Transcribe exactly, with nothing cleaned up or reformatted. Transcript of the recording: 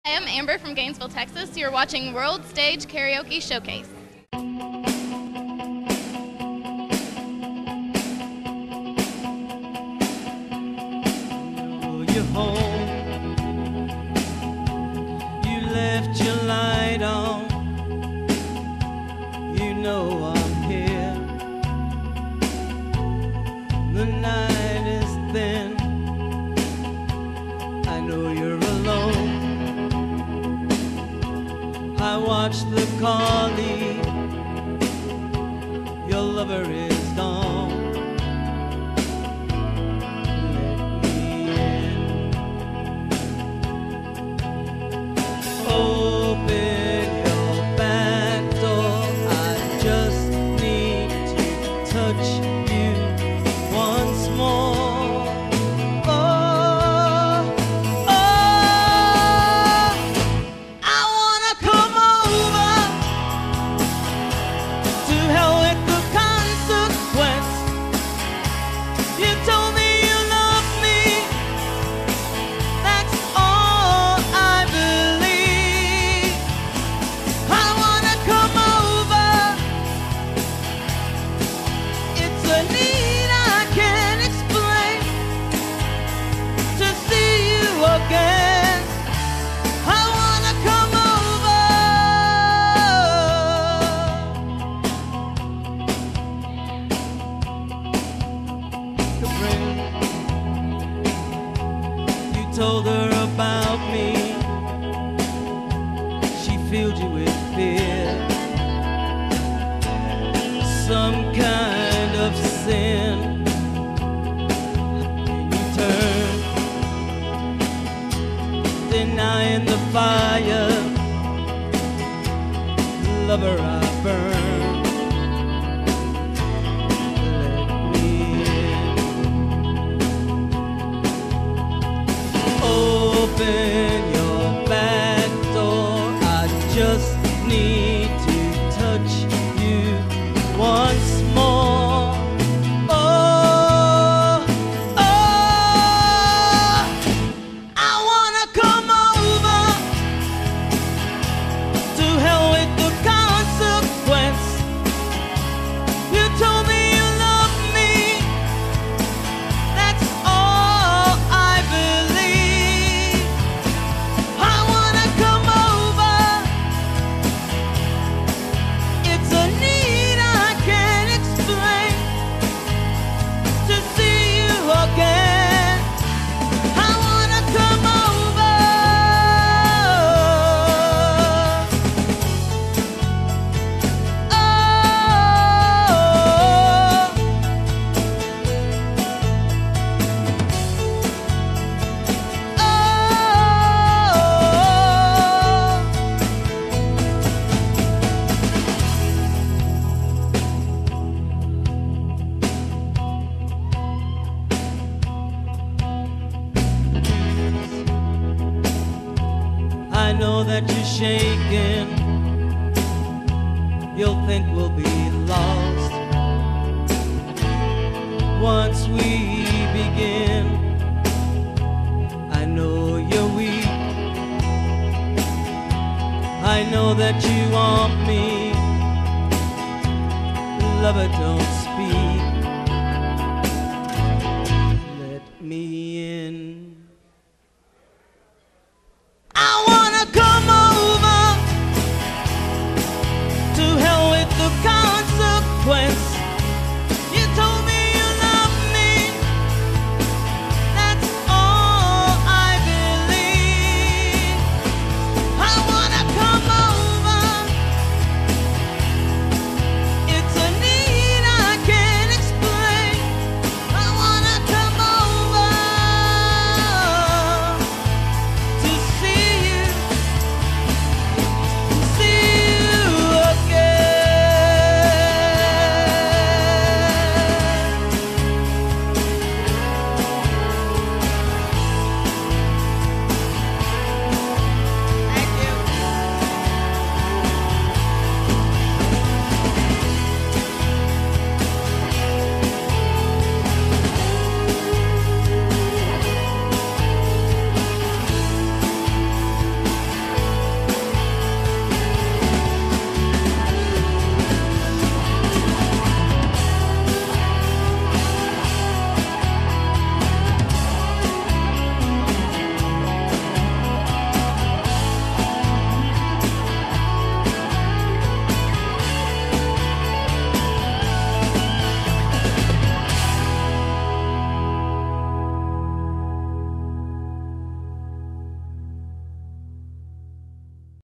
Hi, I'm Amber from Gainesville, Texas. You're watching World Stage Karaoke Showcase. You're home. You left your light on. You know I'm here. The night is thin. I know you're alone. I watch the car leave. Your lover is gone. Let me in. Open your back door. I just need to touch you once more. Told her about me. She filled you with fear, some kind of sin. And you turn, denying the fire. Lover, I burn. Open your back door. I just need to touch you once more. Oh, oh, I wanna come over. To hell with the consequence. You told me you loved me. That's all I believe. I know that you're shaking. You'll think we'll be lost once we begin. I know you're weak. I know that you want me. Lover, don't